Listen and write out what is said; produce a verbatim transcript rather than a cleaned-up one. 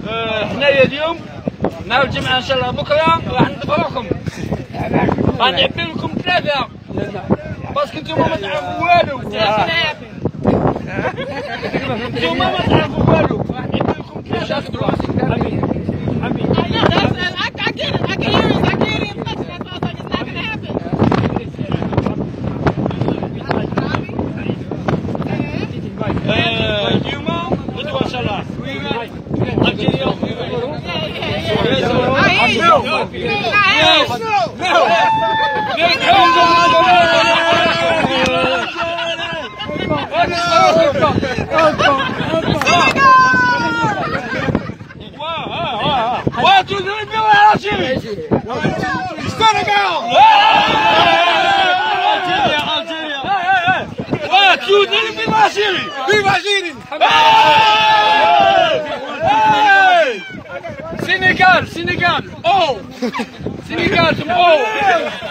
حنايا اليوم مع الجمعة ان شاء الله بكره راح نضربكم غنعبي لكم ثلاثة باسكو نتوما ما تعرفوا والو نتوما ما تعرفوا والو راح نعبي لكم ثلاثة One, two, three, go Algérie! Sénégal! Algérie, Algérie! One, two, three, vive Algérie! Vive Algérie! Sénégal, Sénégal! Oh! Sénégal, oh!